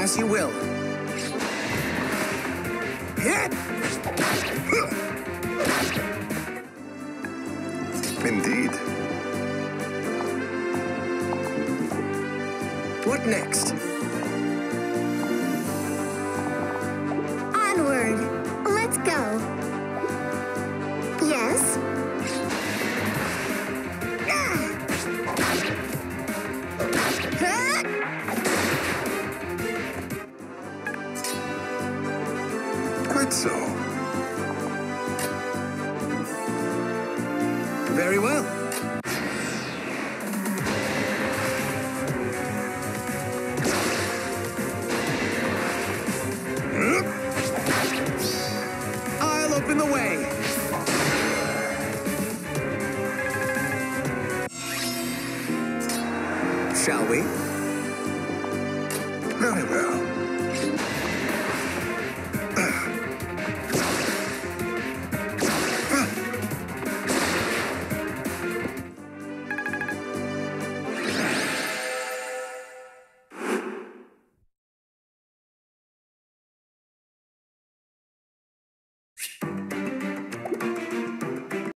As you will. Hit! Indeed. What next? Onward. Let's go. Yes? Quite so. Very well. I'll open the way. Shall we? Very well.